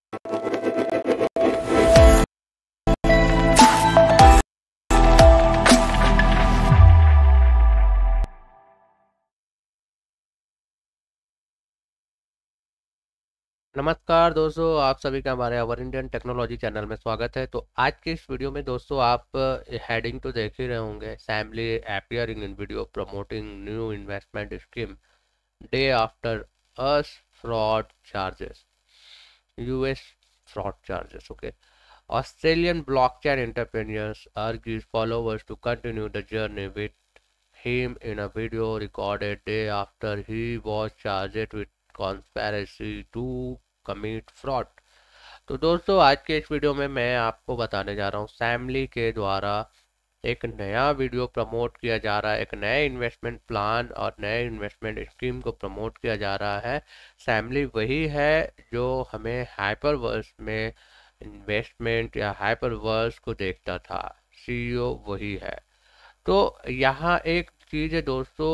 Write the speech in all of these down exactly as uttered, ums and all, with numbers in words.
नमस्कार दोस्तों, आप सभी का हमारे अवर इंडियन टेक्नोलॉजी चैनल में स्वागत है। तो आज के इस वीडियो में दोस्तों आप हेडिंग तो देख ही रहे होंगे, Sam Lee appearing in video promoting new investment scheme day after us fraud charges, US fraud charges. Okay, Australian blockchain entrepreneurs urges followers to continue the journey with him in a video recorded day after he was charged with conspiracy to commit fraud। तो दोस्तों आज के इस video में मैं आपको बताने जा रहा हूँ सैमली के द्वारा एक नया वीडियो प्रमोट किया जा रहा है, एक नए इन्वेस्टमेंट प्लान और नए इन्वेस्टमेंट स्कीम को प्रमोट किया जा रहा है। सैमली वही है जो हमें हाइपरवर्स में इन्वेस्टमेंट या हाइपरवर्स को देखता था, सीईओ वही है। तो यहाँ एक चीज़ है दोस्तों,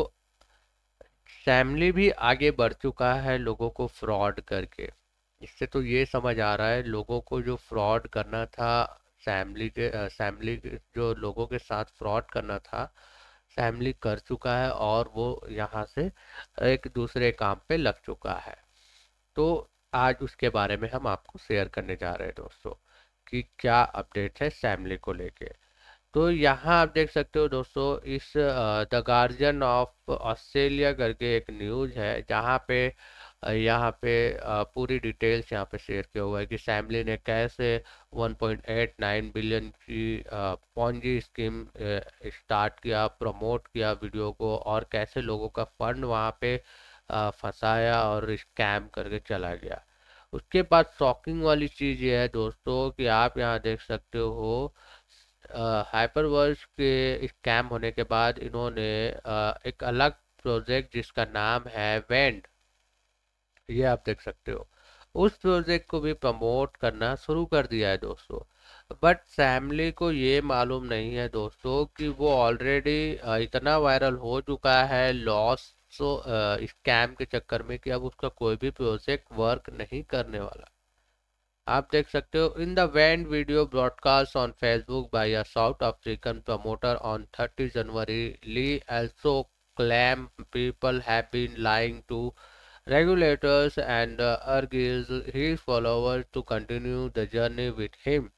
सैमली भी आगे बढ़ चुका है लोगों को फ्रॉड करके। इससे तो ये समझ आ रहा है लोगों को जो फ्रॉड करना था, सैमली के सैमली जो लोगों के साथ फ्रॉड करना था सैमली कर चुका है और वो यहाँ से एक दूसरे काम पे लग चुका है। तो आज उसके बारे में हम आपको शेयर करने जा रहे हैं दोस्तों कि क्या अपडेट है सैमली को लेके। तो यहाँ आप देख सकते हो दोस्तों, इस द गार्जियन ऑफ ऑस्ट्रेलिया करके एक न्यूज़ है जहाँ पे अ, यहाँ पे अ, पूरी डिटेल्स यहाँ पे शेयर किया हुआ है कि सैमली ने कैसे one point eight nine billion की पॉन्जी स्कीम स्टार्ट किया, प्रमोट किया वीडियो को, और कैसे लोगों का फंड वहाँ पे अ, फंसाया और स्कैम करके चला गया। उसके बाद शॉकिंग वाली चीज़ ये है दोस्तों कि आप यहाँ देख सकते हो हाइपरवर्स के स्कैम होने के बाद इन्होंने अ, एक अलग प्रोजेक्ट जिसका नाम है वेंड, ये आप देख सकते हो, उस प्रोजेक्ट को भी प्रमोट करना शुरू कर दिया है दोस्तों। बट सैमली को ये मालूम नहीं है दोस्तों कि वो ऑलरेडी इतना वायरल हो चुका है लॉस स्कैम के चक्कर में कि अब उसका कोई भी प्रोजेक्ट वर्क नहीं करने वाला। आप देख सकते हो, in the vend video broadcast on Facebook by a South African promoter on thirty January, Lee also claim people have been lying to regulators and uh, urges his followers to continue the journey with him.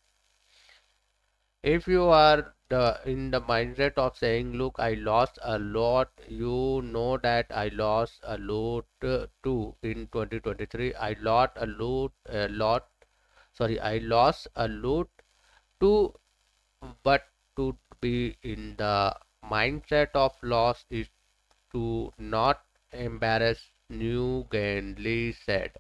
If you are the, in the mindset of saying, look, I lost a lot, you know that I lost a lot uh, too in twenty twenty-three. I lost a lot, a lot, sorry, I lost a lot too, but to be in the mindset of loss is to not embarrass new gain, Lee said.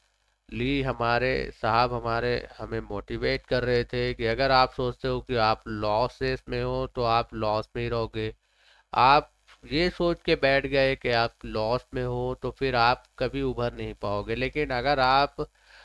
Lee हमारे साहब हमारे हमें motivate कर रहे थे कि अगर आप सोचते हो कि आप लॉसेस में हो तो आप लॉस में ही रहोगे। आप ये सोच के बैठ गए कि आप लॉस में हो तो फिर आप कभी उभर नहीं पाओगे, लेकिन अगर आप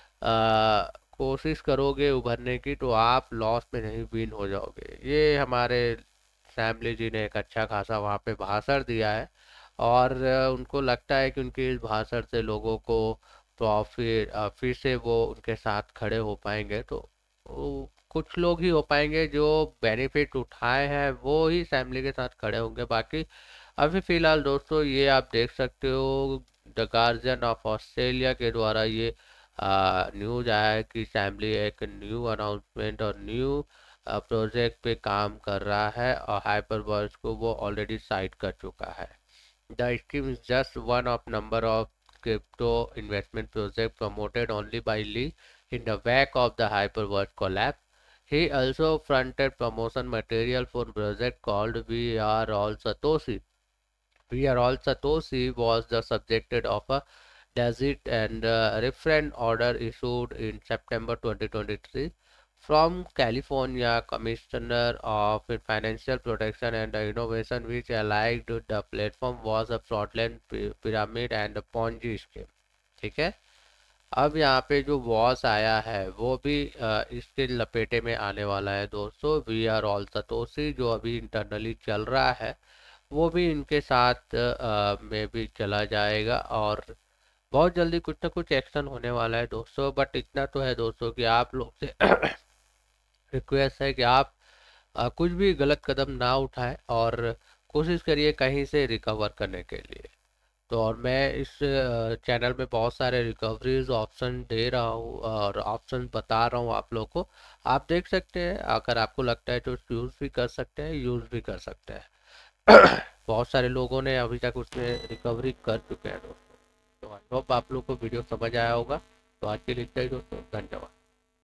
आ, कोशिश करोगे उभरने की तो आप लॉस में नहीं विन हो जाओगे। ये हमारे सैमली जी ने एक अच्छा खासा वहाँ पे भाषण दिया है और उनको लगता है कि उनके इस भाषण से लोगों को तो फिर फिर से वो उनके साथ खड़े हो पाएंगे। तो वो कुछ लोग ही हो पाएंगे जो बेनिफिट उठाए हैं, वो ही फैमिली के साथ खड़े होंगे। बाकी अभी फिलहाल दोस्तों ये आप देख सकते हो द गार्जियन ऑफ ऑस्ट्रेलिया के द्वारा ये न्यूज़ आया है कि फैमिली एक न्यू अनाउंसमेंट और न्यू प्रोजेक्ट पे काम कर रहा है और हाइपरवर्स को वो ऑलरेडी साइट कर चुका है। The scheme is just one of number of crypto investment project promoted only by Lee in the wake of the Hyperverse collapse. He also fronted promotion material for a project called We Are All Satoshi. We Are All Satoshi was the subject of a Gazette and uh, reference order issued in September twenty twenty-three from California Commissioner of Financial Protection and Innovation, which alleged the platform was a fraudulent pyramid and a Ponzi scheme। ठीक है, अब यहाँ पे जो was आया है वो भी आ, इसके लपेटे में आने वाला है दोस्तों। वी आर ऑल सतोशी जो अभी इंटरनली चल रहा है वो भी इनके साथ आ, में भी चला जाएगा और बहुत जल्दी कुछ ना कुछ एक्शन होने वाला है दोस्तों। बट इतना तो है दोस्तों कि आप लोग से रिक्वेस्ट है कि आप आ, कुछ भी गलत कदम ना उठाएं और कोशिश करिए कहीं से रिकवर करने के लिए। तो और मैं इस चैनल में बहुत सारे रिकवरीज ऑप्शन दे रहा हूँ और ऑप्शन बता रहा हूँ आप लोग को। आप देख सकते हैं, अगर आपको लगता है तो यूज़ भी कर सकते हैं, यूज़ भी कर सकते हैं। बहुत सारे लोगों ने अभी तक उसमें रिकवरी कर चुके हैं दोस्तों। तो आई होप आप लोग को वीडियो समझ आया होगा। तो आज के लिए इतना ही दोस्तों, धन्यवाद।